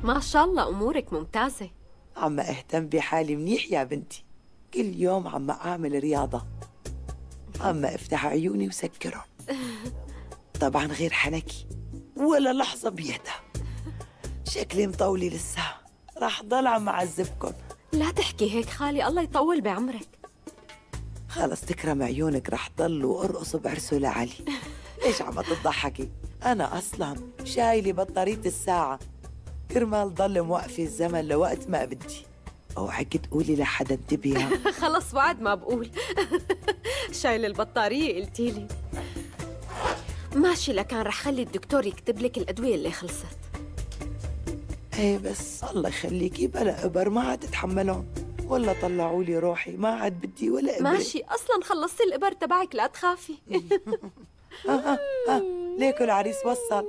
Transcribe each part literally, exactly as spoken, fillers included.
ما شاء الله أمورك ممتازة. عم اهتم بحالي منيح يا بنتي، كل يوم عم أعمل رياضة، عم افتح عيوني وسكرهم. طبعا غير حنكي ولا لحظة بيهدى. شكلي مطولي لسه، رح ضل عم أعذبكن. لا تحكي هيك خالي، الله يطول بعمرك. خلص تكرم عيونك، رح ضل وارقص بعرسه لعلي. ليش عم تضحكي؟ أنا أصلاً شايلة بطارية الساعة كرمال ضل موقفة الزمن لوقت ما بدي. اوعك تقولي لحدا انتبهي. خلص وعد ما بقول. شايل البطارية قلتيلي. ماشي، لكان رح خلي الدكتور يكتب لك الأدوية اللي خلصت. ايه بس الله يخليكي بلا إبر ما عاد تتحملهم، ولا طلعوا لي روحي ما عاد بدي ولا إبر. ماشي، أصلاً خلصتي الإبر تبعك لا تخافي. آه آه آه. ليكو العريس وصل.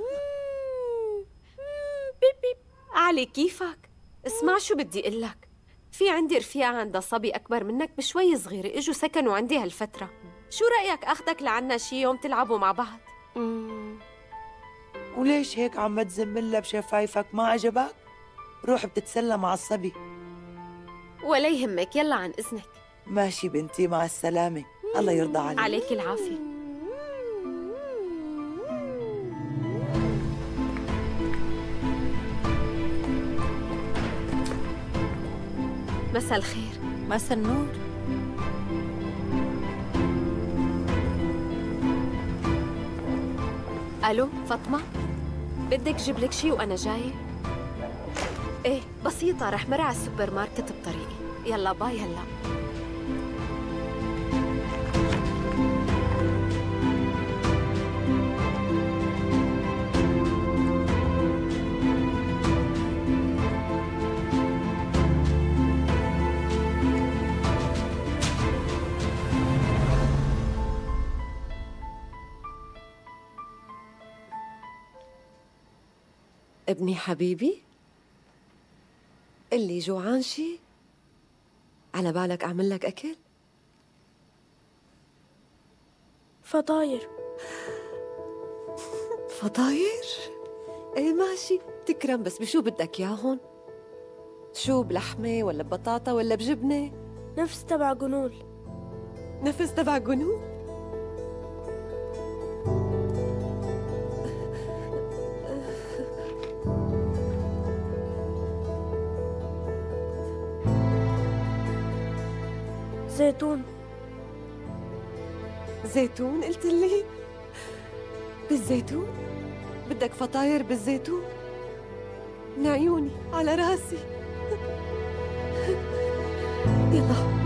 بيب بيب. علي كيفك؟ اسمع شو بدي اقول لك، في عندي رفيقة عندها صبي أكبر منك بشوي صغيرة، إجوا سكنوا عندي هالفترة، شو رأيك أخدك لعنا شي يوم تلعبوا مع بعض؟ وليش هيك عم تزملها بشفايفك؟ ما عجبك؟ روح بتتسلى مع الصبي. ولا يهمك، يلا عن إذنك. ماشي بنتي، مع السلامة، الله يرضى عليك. عليك العافية. مساء الخير. مساء النور. ألو فاطمة، بدك جيب لك شي وأنا جاية؟ إيه بسيطة، رح مر على السوبر ماركت بطريقي. يلا باي هلا. ابني حبيبي، اللي جوعان شي؟ على بالك أعمل لك أكل؟ فطاير. فطاير؟ ايه ماشي، تكرم، بس بشو بدك ياهن؟ شو، بلحمة ولا ببطاطا ولا بجبنة؟ نفس تبع جنول. نفس تبع جنون؟ زيتون. زيتون قلت لي؟ بالزيتون؟ بدك فطاير بالزيتون؟ من عيوني على راسي. يلا